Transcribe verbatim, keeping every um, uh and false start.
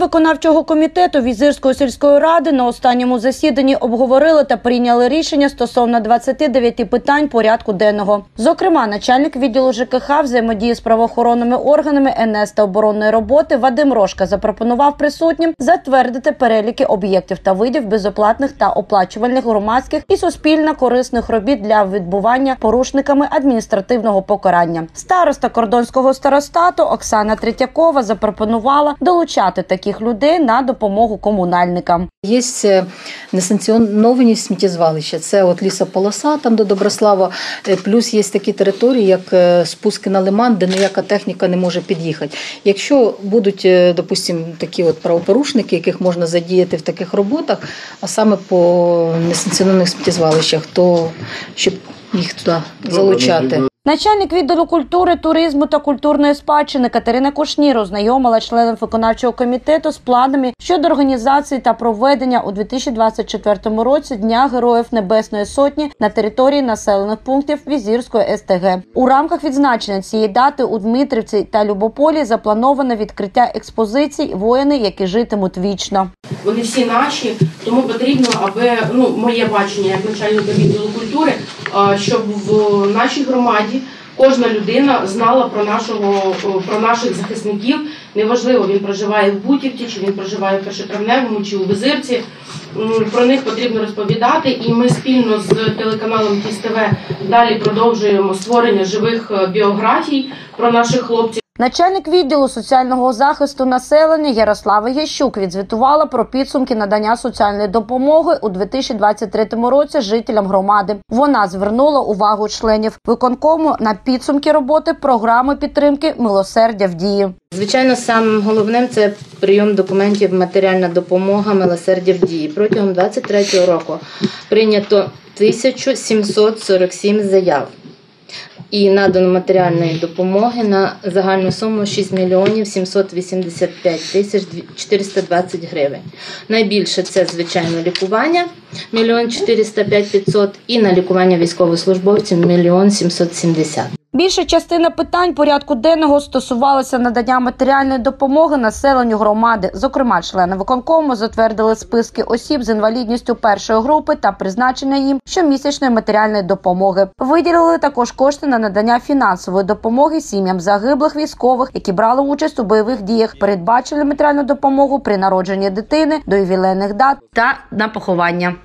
виконавчого комітету Візирської сільської ради на останньому засіданні обговорили та прийняли рішення стосовно двадцяти дев'яти питань порядку денного. Зокрема, начальник відділу ЖКХ взаємодії з правоохоронними органами, ен ес та оборонної роботи Вадим Рошка запропонував присутнім затвердити переліки об'єктів та видів безоплатних та оплачувальних громадських і суспільно-корисних робіт для відбування порушниками адміністративного покарання. Староста Кордонського старостату Оксана Третьякова запропонувала долучати таких людей на допомогу комунальникам. Є несанкціоновані сміттєзвалища. Це от лісополоса там до Доброслава, плюс є такі території, як спуски на лиман, де ніяка техніка не може під'їхати. Якщо будуть, допустимо, такі от правопорушники, яких можна задіяти в таких роботах, а саме по несанкціонованих сміттєзвалищах, то щоб їх туди залучати. Начальник відділу культури, туризму та культурної спадщини Катерина Кушнір ознайомила членів виконавчого комітету з планами щодо організації та проведення у дві тисячі двадцять четвертому році Дня Героїв Небесної Сотні на території населених пунктів Візирської ес те ге. У рамках відзначення цієї дати у Дмитрівці та Любополі заплановано відкриття експозицій «Воїни, які житимуть вічно». Вони всі наші, тому потрібно, аби, ну, моє бачення як начальника відділу культури, щоб в нашій громаді кожна людина знала про нашого, про наших захисників. Неважливо, він проживає в Бутівці, чи він проживає в Першотравневому, чи у Визирці. Про них потрібно розповідати, і ми спільно з телеканалом Тіс те ве далі продовжуємо створення живих біографій про наших хлопців. Начальник відділу соціального захисту населення Ярослава Ящук відзвітувала про підсумки надання соціальної допомоги у дві тисячі двадцять третьому році жителям громади. Вона звернула увагу членів виконкому на підсумки роботи програми підтримки «Милосердя в дії». Звичайно, самим головним – це прийом документів «Матеріальна допомога «Милосердя в дії». Протягом двадцять третього року прийнято тисячу сімсот сорок сім заяв. І надано матеріальної допомоги на загальну суму шість мільйонів сімсот вісімдесят п'ять тисяч чотириста двадцять гривень. Найбільше це, звичайно, лікування – мільйон чотириста п'ять тисяч п'ятсот і на лікування військовослужбовців – мільйон сімсот сімдесят. Більша частина питань порядку денного стосувалася надання матеріальної допомоги населенню громади. Зокрема, члени виконкому затвердили списки осіб з інвалідністю першої групи та призначення їм щомісячної матеріальної допомоги. Виділили також кошти на надання фінансової допомоги сім'ям загиблих військових, які брали участь у бойових діях. Передбачили матеріальну допомогу при народженні дитини, до ювілейних дат та на поховання.